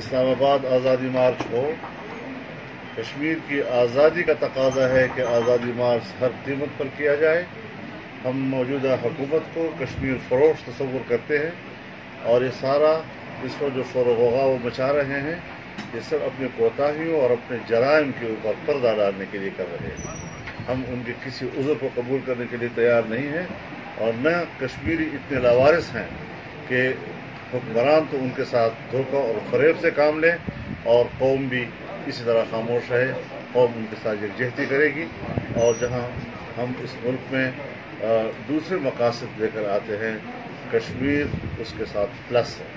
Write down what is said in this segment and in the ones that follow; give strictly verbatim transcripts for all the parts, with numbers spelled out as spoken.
اسلام آباد آزادی مارچ ہو، کشمیر کی آزادی کا تقاضا ہے کہ آزادی مارچ ہر قیمت پر کیا جائے۔ ہم موجودہ حکومت کو کشمیر فروش تصور کرتے ہیں، اور یہ سارا اس پر جو شور و غوغا وہ مچا رہے ہیں، یہ سب اپنے کوتاہیوں اور اپنے جرائم کے اوپر پردہ ڈالنے کے لیے کر رہے ہیں۔ ہم ان کے کسی عذر کو قبول کرنے کے لیے تیار نہیں ہیں، اور نہ کشمیری اتنے لاوارث ہیں کہ حکمران تو ان کے ساتھ دھوکہ اور فریب سے کام لیں، اور قوم بھی اسی طرح خاموش رہے۔ قوم ان کے ساتھ یکجہتی کرے گی، اور جہاں ہم اس ملک میں دوسرے مقاصد لے کر آتے ہیں، کشمیر اس کے ساتھ پلس ہے۔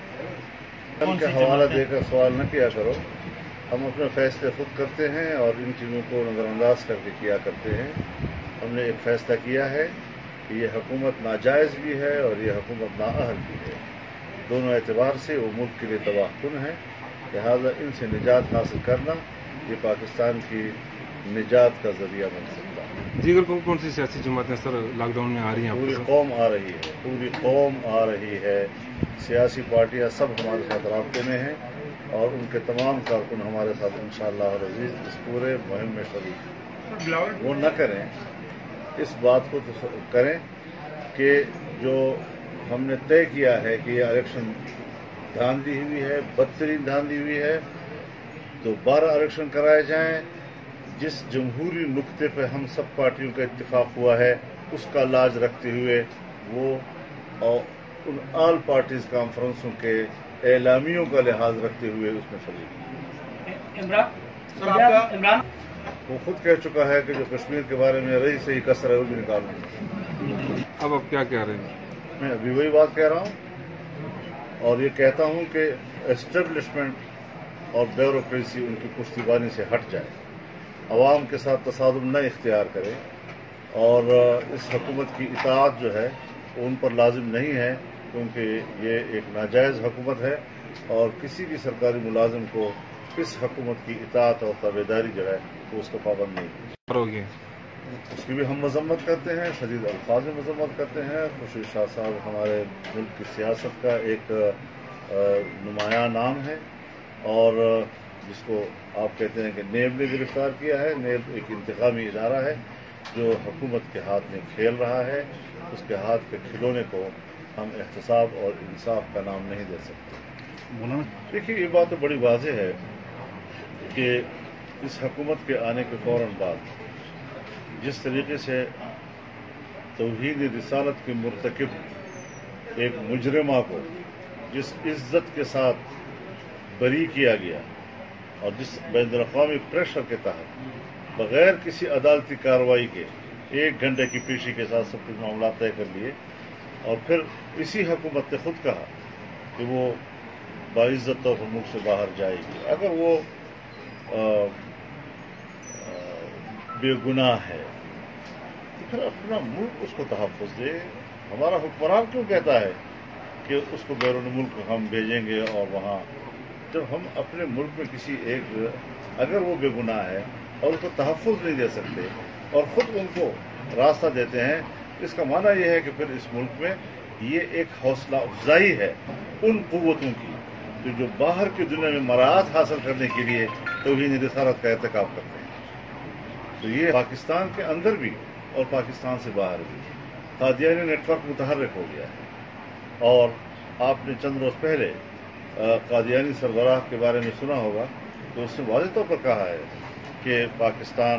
ان کے حوالہ دے کر سوال نہ کیا کرو، ہم اپنے فیصلے خود کرتے ہیں اور ان چیزوں کو نظر انداز کر کے کیا کرتے ہیں۔ ہم نے ایک فیصلہ کیا ہے کہ یہ حکومت ناجائز بھی ہے اور یہ حکومت نااہل بھی ہے، دونوں اعتبار سے وہ ملک کے لیے تباہ کن ہے، لہذا ان سے نجات حاصل کرنا یہ پاکستان کی نجات کا ذریعہ بن سکتا ہے۔ دیگر کون کون سی سیاسی جماعتیں سر لاک ڈاؤن میں آ رہی ہیں؟ پوری قوم آ رہی ہے، پوری قوم آ رہی ہے، سیاسی پارٹیاں سب ہمارے ساتھ رابطے میں ہیں، اور ان کے تمام کارکن ہمارے ساتھ انشاءاللہ العزیز اس پورے مہم میں شریک ہیں۔ وہ نہ کریں، اس بات کو کریں کہ جو ہم نے طے کیا ہے کہ یہ الیکشن دھاندلی ہوئی ہے، بدترین دھاندلی ہوئی ہے، تو بارہ الیکشن کرائے جائیں۔ جس جمہوری نقطے پہ ہم سب پارٹیوں کا اتفاق ہوا ہے اس کا لاج رکھتے ہوئے وہ اور ان آل پارٹیز کانفرنسوں کے اعلامیوں کا لحاظ رکھتے ہوئے اس میں شریک عمران وہ خود کہہ چکا ہے کہ جو کشمیر کے بارے میں رہی صحیح کسر ہے وہ بھی نکالنا ہے۔ اب آپ کیا کہہ رہے ہیں؟ میں ابھی وہی بات کہہ رہا ہوں، اور یہ کہتا ہوں کہ اسٹیبلشمنٹ اور بیوروکریسی ان کی پشتیبانی سے ہٹ جائے، عوام کے ساتھ تصادم نہ اختیار کرے، اور اس حکومت کی اطاعت جو ہے وہ ان پر لازم نہیں ہے، کیونکہ یہ ایک ناجائز حکومت ہے، اور کسی بھی سرکاری ملازم کو اس حکومت کی اطاعت اور تابعداری جو ہے وہ اس کو پابند نہیں ہے۔ اس کی بھی ہم مذمت کرتے ہیں، شدید الفاظ میں مذمت کرتے ہیں۔ خورشید شاہ صاحب ہمارے ملک کی سیاست کا ایک نمایاں نام ہے، اور جس کو آپ کہتے ہیں کہ نیب نے گرفتار کیا ہے۔ نیب ایک انتقامی ادارہ ہے جو حکومت کے ہاتھ میں کھیل رہا ہے، اس کے ہاتھ کے کھلونے کو ہم احتساب اور انصاف کا نام نہیں دے سکتے۔ دیکھیے، یہ بات تو بڑی واضح ہے کہ اس حکومت کے آنے کے فوراً بعد جس طریقے سے توہین رسالت کے مرتکب ایک مجرمہ کو جس عزت کے ساتھ بری کیا گیا، اور جس بین الاقوامی پریشر کے تحت بغیر کسی عدالتی کارروائی کے ایک گھنٹے کی پیشی کے ساتھ سب کچھ معاملات طے کر لیے، اور پھر اسی حکومت نے خود کہا کہ وہ باعزت طور پر ملک سے باہر جائے گی۔ اگر وہ آ, آ, بے گناہ ہے تو پھر اپنا ملک اس کو تحفظ دے۔ ہمارا حکمران کیوں کہتا ہے کہ اس کو بیرون ملک ہم بھیجیں گے، اور وہاں جب ہم اپنے ملک میں کسی ایک اگر وہ بے گناہ ہے اور اس کو تحفظ نہیں دے سکتے اور خود ان کو راستہ دیتے ہیں، اس کا معنی یہ ہے کہ پھر اس ملک میں یہ ایک حوصلہ افزائی ہے ان قوتوں کی جو جو باہر کی دنیا میں مراعات حاصل کرنے کے لیے توہین رسالت کا ارتکاب کرتے ہیں۔ تو یہ پاکستان کے اندر بھی اور پاکستان سے باہر بھی قادیانی نیٹ ورک متحرک ہو گیا ہے، اور آپ نے چند روز پہلے قادیانی سربراہ کے بارے میں سنا ہوگا تو اس نے واضح طور پر کہا ہے کہ پاکستان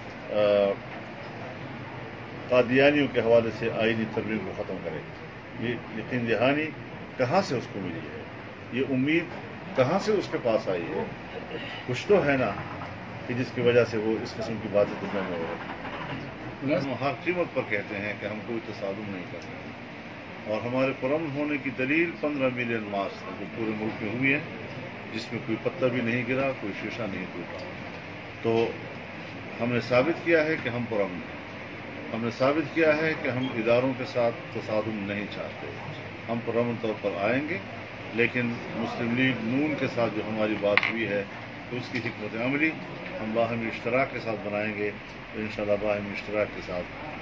قادیانیوں کے حوالے سے آئینی ترمیم کو ختم کرے۔ یہ یقین دہانی کہاں سے اس کو ملی ہے؟ یہ امید کہاں سے اس کے پاس آئی ہے؟ کچھ تو ہے نا کہ جس کی وجہ سے وہ اس قسم کی باتیں دنیا میں ہو رہی ہیں۔ ہم ہر قیمت پر کہتے ہیں کہ ہم کوئی تصادم نہیں کر رہے، اور ہمارے پرامن ہونے کی دلیل پندرہ ملین مارچ جو پورے ملک میں ہوئی ہے، جس میں کوئی پتہ بھی نہیں گرا، کوئی شیشہ نہیں ٹوٹا۔ تو ہم نے ثابت کیا ہے کہ ہم پرامن ہیں، ہم نے ثابت کیا ہے کہ ہم اداروں کے ساتھ تصادم نہیں چاہتے۔ ہم پرامن طور پر آئیں گے، لیکن مسلم لیگ نون کے ساتھ جو ہماری بات ہوئی ہے تو اس کی حکمت عملی ہم باہمی اشتراک کے ساتھ بنائیں گے، انشاءاللہ باہمی اشتراک کے ساتھ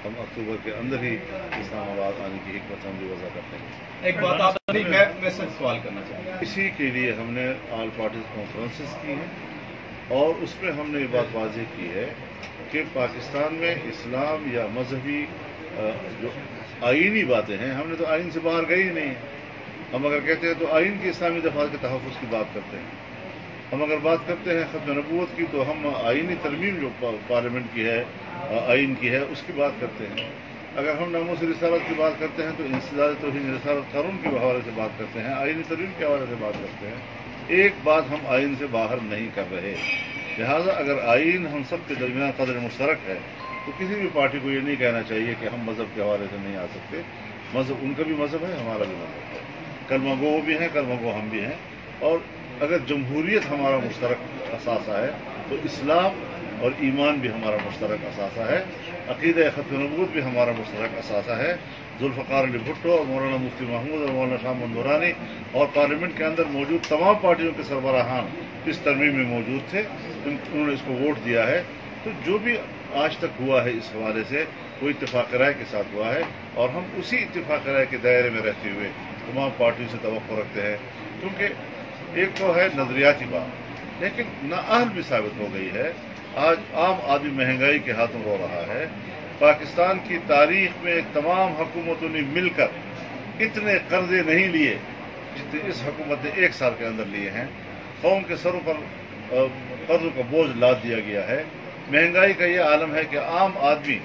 ہم اکتوبر کے اندر ہی اسلام آباد آنے کی حکمت عملی وضع کرتے ہیں۔ ایک بات آپ سے میں میں صرف سوال کرنا چاہتا ہوں، اسی کے لیے ہم نے آل پارٹیز کانفرنسز کی ہیں اور اس میں ہم نے یہ بات واضح کی ہے کہ پاکستان میں اسلام یا مذہبی جو آئینی باتیں ہیں، ہم نے تو آئین سے باہر گئی ہی نہیں ہے۔ ہم اگر کہتے ہیں تو آئین کی اسلامی دفعات کے تحفظ کی بات کرتے ہیں، ہم اگر بات کرتے ہیں ختم نبوت کی تو ہم آئینی ترمیم جو پارلیمنٹ کی ہے، آئین کی ہے، اس کی بات کرتے ہیں۔ اگر ہم ناموس رسالت کی بات کرتے ہیں تو انسداد توہین رسالت قانون کے حوالے سے بات کرتے ہیں، آئینی ترمیم کے حوالے سے بات کرتے ہیں۔ ایک بات ہم آئین سے باہر نہیں کر رہے، لہذا اگر آئین ہم سب کے درمیان قدر مشترک ہے تو کسی بھی پارٹی کو یہ نہیں کہنا چاہیے کہ ہم مذہب کے حوالے سے نہیں آ سکتے۔ مذہب ان کا بھی مذہب ہے، ہمارا بھی مذہب ہے، کلمہ گو بھی ہیں، کلمہ گو ہم بھی ہیں، اور اگر جمہوریت ہمارا مشترک اثاثہ ہے تو اسلام اور ایمان بھی ہمارا مشترک اثاثہ ہے، عقیدہ ختم نبوت بھی ہمارا مشترک اثاثہ ہے۔ ذوالفقار علی بھٹو اور مولانا مفتی محمود اور مولانا شاہ مندورانی اور پارلیمنٹ کے اندر موجود تمام پارٹیوں کے سربراہان اس ترمیم میں موجود تھے، انہوں نے اس کو ووٹ دیا ہے۔ تو جو بھی آج تک ہوا ہے اس حوالے سے وہ اتفاق رائے کے ساتھ ہوا ہے، اور ہم اسی اتفاق رائے کے دائرے میں رہتے ہوئے تمام پارٹیوں سے توقع رکھتے ہیں، کیونکہ ایک تو ہے نظریاتی بات لیکن نااہل بھی ثابت ہو گئی ہے۔ آج عام آدمی مہنگائی کے ہاتھوں رو رہا ہے۔ پاکستان کی تاریخ میں تمام حکومتوں نے مل کر اتنے قرضے نہیں لیے جتنے اس حکومت نے ایک سال کے اندر لیے ہیں۔ قوم کے سروں پر قرضوں کا بوجھ لاد دیا گیا ہے۔ مہنگائی کا یہ عالم ہے کہ عام آدمی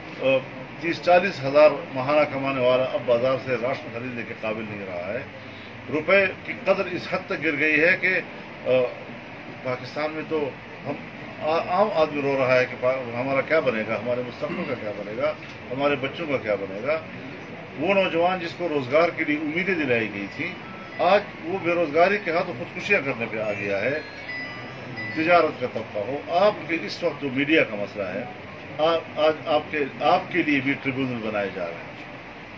تیس چالیس ہزار ماہانہ کمانے والا اب بازار سے راشن خریدنے کے قابل نہیں رہا ہے۔ روپے کی قدر اس حد تک گر گئی ہے کہ پاکستان میں تو ہم عام آدمی رو رہا ہے کہ ہمارا کیا بنے گا، ہمارے مستقبل کا کیا بنے گا، ہمارے بچوں کا کیا بنے گا۔ وہ نوجوان جس کو روزگار کے لیے امیدیں دلائی گئی تھی آج وہ بے روزگاری کے ہاتھ خودکشیاں کرنے پہ آ گیا ہے۔ تجارت کا طبقہ ہو، آپ کے اس وقت جو میڈیا کا مسئلہ ہے، آج آپ کے آپ کے لیے بھی ٹریبیونل بنائے جا رہے ہیں،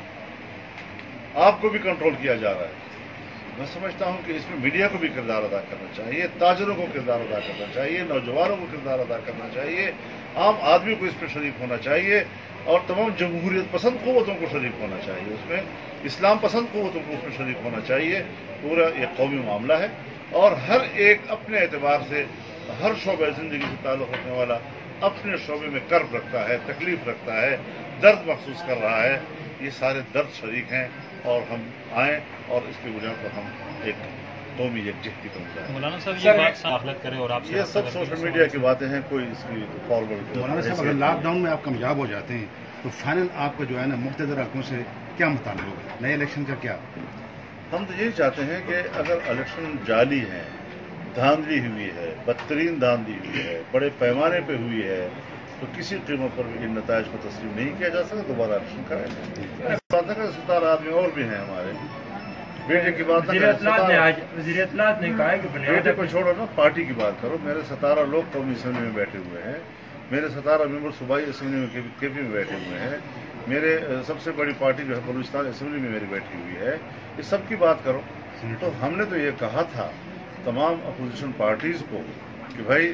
آپ کو بھی کنٹرول کیا جا رہا ہے۔ میں سمجھتا ہوں کہ اس میں میڈیا کو بھی کردار ادا کرنا چاہیے، تاجروں کو کردار ادا کرنا چاہیے، نوجوانوں کو کردار ادا کرنا چاہیے، عام آدمی کو اس پہ شریک ہونا چاہیے، اور تمام جمہوریت پسند قوتوں کو شریک ہونا چاہیے، اس میں اسلام پسند قوتوں کو اس میں شریک ہونا چاہیے۔ پورا ایک قومی معاملہ ہے اور ہر ایک اپنے اعتبار سے ہر شعبہ زندگی سے تعلق رکھنے والا اپنے شعبے میں کرب رکھتا ہے، تکلیف رکھتا ہے، درد محسوس کر رہا ہے۔ یہ سارے درد شریک ہیں اور ہم آئیں اور اس کی بنیاد پر ہم ایک قومی یکجہتی کو ملائیں۔ مولانا صاحب یہ بات غفلت کریں اور آپ سے یہ سب سوشل میڈیا کی باتیں ہیں، کوئی اس کی فارورڈ۔ مولانا صاحب اگر لاک ڈاؤن میں آپ کامیاب ہو جاتے ہیں تو فائنل آپ کا جو ہے نا مقتدر حلقوں سے کیا مطالبہ ہوگا، نئے الیکشن کا کیا؟ ہم تو یہی چاہتے ہیں کہ اگر الیکشن جعلی ہیں، دھاندلی ہوئی ہے، بدترین دھاندلی ہوئی ہے، بڑے پیمانے پہ ہوئی ہے، تو کسی قیمت پر بھی ان نتائج کو تسلیم نہیں کیا جا سکتا، دوبارہ الیکشن کریں۔ بات ہے ستارہ آدمی اور بھی ہیں ہمارے، بیٹے کی بات وزیر اطلاعات نے کہا کہ بیٹے کو چھوڑو نا، پارٹی کی بات کرو۔ میرے ستارہ لوگ قومی اسمبلی میں بیٹھے ہوئے ہیں، میرے ستارہ ممبر صوبائی اسمبلی میں کے پی میں بیٹھے ہوئے ہیں، میرے سب سے بڑی پارٹی جو ہے بلوچستان اسمبلی میں میری بیٹھی ہوئی ہے، اس سب کی بات کرو۔ تو ہم نے تو یہ کہا تھا تمام اپوزیشن پارٹیز کو کہ بھائی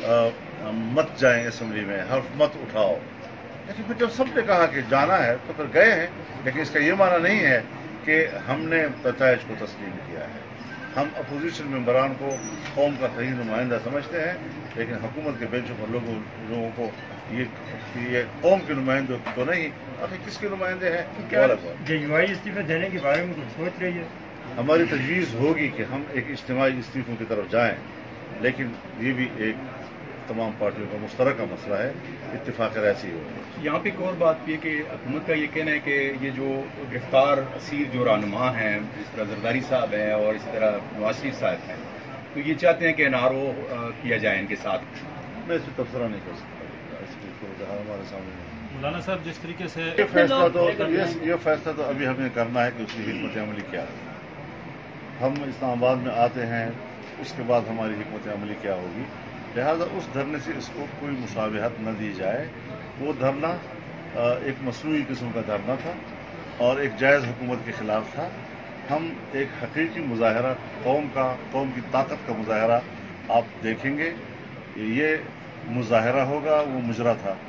مت جائیں اسمبلی میں، حرف مت اٹھاؤ، لیکن پھر جب سب نے کہا کہ جانا ہے تو پھر گئے ہیں، لیکن اس کا یہ معنی نہیں ہے کہ ہم نے نتائج کو تسلیم کیا ہے۔ ہم اپوزیشن ممبران کو قوم کا صحیح نمائندہ سمجھتے ہیں، لیکن حکومت کے بینچوں پر لوگوں لوگوں کو یہ یہ قوم کے نمائندوں تو نہیں، آخر کس کے نمائندے ہیں؟ اجتماعی استعفے دینے کے بارے میں کچھ سوچ رہی ہے؟ ہماری تجویز ہوگی کہ ہم ایک اجتماعی استعفوں کی طرف جائیں، لیکن یہ بھی ایک تمام پارٹیوں کا مشترکہ مسئلہ ہے، اتفاق ایسی ہو۔ یہاں پہ ایک اور بات بھی ہے کہ حکومت کا یہ کہنا ہے کہ یہ جو گرفتار اسیر جو رہنما ہیں، جس طرح زرداری صاحب ہیں اور اسی طرح نواز شریف صاحب ہیں، تو یہ چاہتے ہیں کہ این آر او کیا جائے ان کے ساتھ۔ میں اس پہ تبصرہ نہیں کر سکتا، اس کی ہمارے سامنے مولانا صاحب جس طریقے سے یہ فیصلہ تو یہ فیصلہ تو ابھی ہمیں کرنا ہے کہ اس کی حکمت عملی کیا ہے۔ ہم اسلام آباد میں آتے ہیں، اس کے بعد ہماری حکمت عملی کیا ہوگی، لہذا اس دھرنے سے اس کو کوئی مشابہت نہ دی جائے۔ وہ دھرنا ایک مصنوعی قسم کا دھرنا تھا اور ایک جائز حکومت کے خلاف تھا۔ ہم ایک حقیقی مظاہرہ قوم کا قوم کی طاقت کا مظاہرہ آپ دیکھیں گے، یہ مظاہرہ ہوگا، وہ مجرا تھا،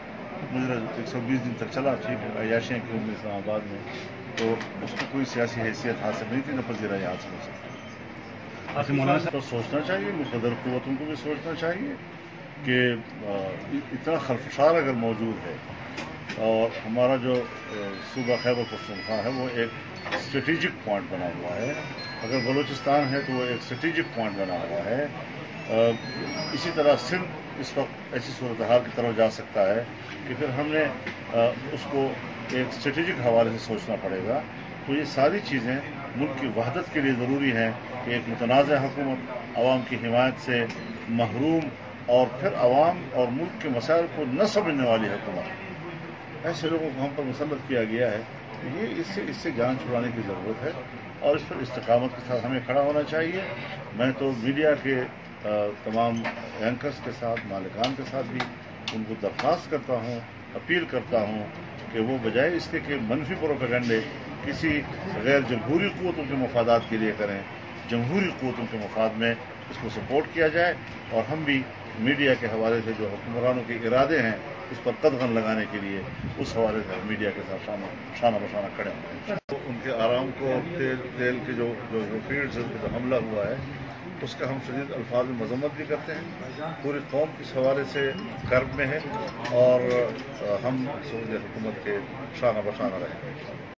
مجرا ایک سو بیس دن تک چلا، ٹھیک ہے، عیاشیاں کی میں اسلام آباد میں، تو اس کو کوئی سیاسی حیثیت حاصل نہیں تھی، نہ پذیرہ یہ حاصل ہو سکتا۔ ایسے مولانا صاحب تو سوچنا چاہیے، مقتدر قوتوں کو بھی سوچنا چاہیے کہ اتنا خلفشار اگر موجود ہے، اور ہمارا جو صوبہ خیبر پختونخوا ہے وہ ایک اسٹریٹجک پوائنٹ بنا ہوا ہے، اگر بلوچستان ہے تو وہ ایک اسٹریٹجک پوائنٹ بنا ہوا ہے، اسی طرح سندھ اس وقت ایسی صورتحال کی طرف جا سکتا ہے کہ پھر ہم نے اس کو ایک اسٹریٹجک حوالے سے سوچنا پڑے گا۔ تو یہ ساری چیزیں ملک کی وحدت کے لیے ضروری ہیں کہ ایک متنازع حکومت، عوام کی حمایت سے محروم اور پھر عوام اور ملک کے مسائل کو نہ سمجھنے والی حکومت، ایسے لوگوں کو ہم پر مسلط کیا گیا ہے، یہ اس سے اس سے جان چھڑانے کی ضرورت ہے، اور اس پر استقامت کے ساتھ ہمیں کھڑا ہونا چاہیے۔ میں تو میڈیا کے تمام اینکرز کے ساتھ، مالکان کے ساتھ بھی ان کو درخواست کرتا ہوں، اپیل کرتا ہوں کہ وہ بجائے اس کے کہ منفی پروپیگنڈے کسی غیر جمہوری قوتوں کے مفادات کے لیے کریں، جمہوری قوتوں کے مفاد میں اس کو سپورٹ کیا جائے، اور ہم بھی میڈیا کے حوالے سے جو حکمرانوں کے ارادے ہیں اس پر قدغن لگانے کے لیے اس حوالے سے میڈیا کے ساتھ شانہ شانہ بشانہ کھڑے ہیں۔ ان کے آرام کو تیل تیل کے جو جو فیلڈز ان پہ جو حملہ ہوا ہے اس کا ہم شدید الفاظ میں مذمت بھی کرتے ہیں، پوری قوم اس حوالے سے کرب میں ہے، اور ہم سعودی حکومت کے شانہ بشانہ رہیں گے۔